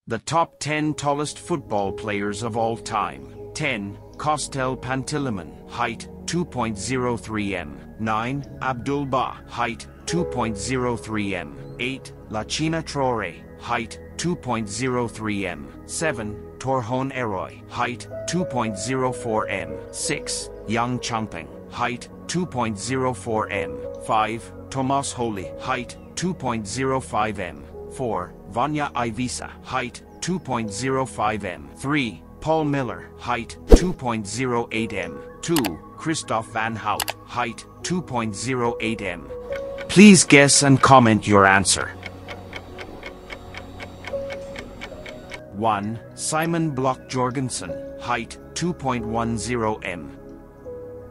The top 10 tallest football players of all time. 10. Costel Pantilimon, height 2.03 m. 9. Abdoul Ba, height 2.03 m. 8. Lacina Traoré, height 2.03 m. 7. Torhon Eroy, height 2.04 m. 6. Yang Changpeng, height 2.04 m. 5. Thomas Holy, height 2.05 m. 4. Vanya Ivisa, height 2.05 m. 3. Paul Miller, height 2.08 m. 2. Christoph van Hout, height 2.08 m. Please guess and comment your answer. 1. Simon Bloch Jorgensen, height 2.10 m.